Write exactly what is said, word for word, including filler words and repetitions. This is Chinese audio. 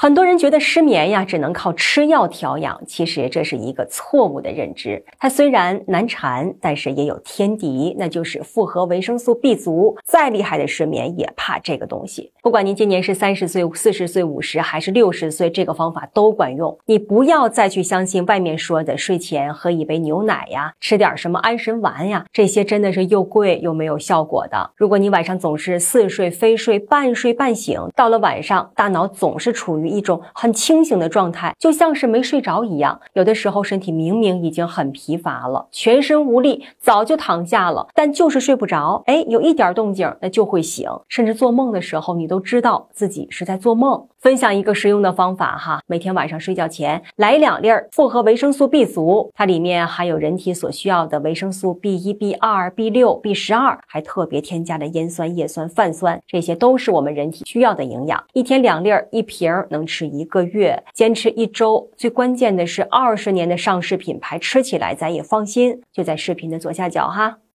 很多人觉得失眠呀只能靠吃药调养，其实这是一个错误的认知。它虽然难缠，但是也有天敌，那就是复合维生素 B 族。再厉害的失眠也怕这个东西。不管您今年是三十岁、四十岁、五十还是六十岁，这个方法都管用。你不要再去相信外面说的睡前喝一杯牛奶呀，吃点什么安神丸呀，这些真的是又贵又没有效果的。如果你晚上总是似睡非睡，半睡半醒，到了晚上大脑总是处于一种很清醒的状态，就像是没睡着一样。有的时候身体明明已经很疲乏了，全身无力，早就躺下了，但就是睡不着。哎，有一点动静那就会醒，甚至做梦的时候你都知道自己是在做梦。分享一个实用的方法哈，每天晚上睡觉前来两粒复合维生素 B 族，它里面含有人体所需要的维生素 B 一、B 二、B 六、B 十二，还特别添加了烟酸、叶酸、泛酸，这些都是我们人体需要的营养。一天两粒，一瓶能吃一个月，坚持一周。最关键的是二十年的上市品牌，吃起来咱也放心。就在视频的左下角哈。